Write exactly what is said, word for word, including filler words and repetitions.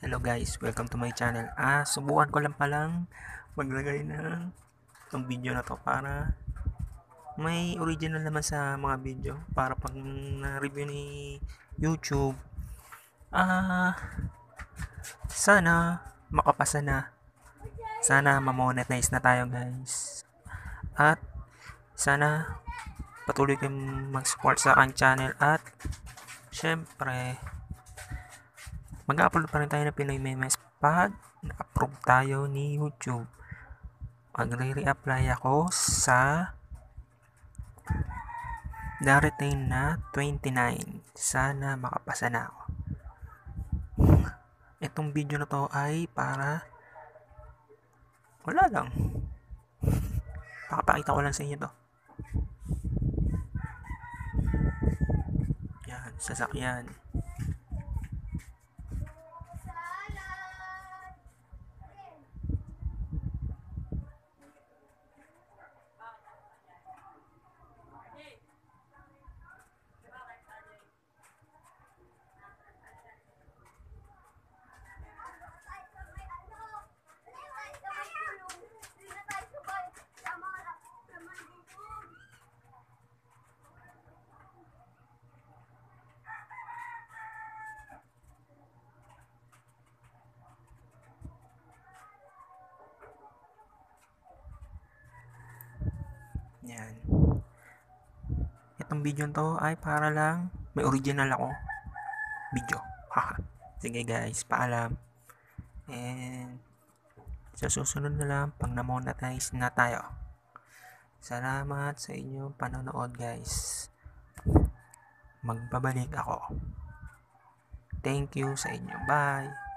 Hello guys, welcome to my channel. Ah, subukan ko lang palang maglagay ng itong video na to para may original naman sa mga video para pag na-review ni YouTube, ah, sana makapasa na. Sana ma-monetize na tayo guys. At sana patuloy kayong mag-support sa aking channel at syempre mag-upload pa rin tayo ng Pinoy Memes pag na-approve tayo ni YouTube. Magre-reapply ako sa darating na twenty-nine. Sana makapasa na ako. Itong video na to ay para wala lang. Pakapakita ko lang sa inyo to. Yan, sasakyan. Yan. Itong video to ay para lang may original ako video. Haha. Sige guys, paalam. And sa susunod na lang pag na-monetize na tayo. Salamat sa inyong panonood guys. Magbabalik ako. Thank you sa inyo. Bye.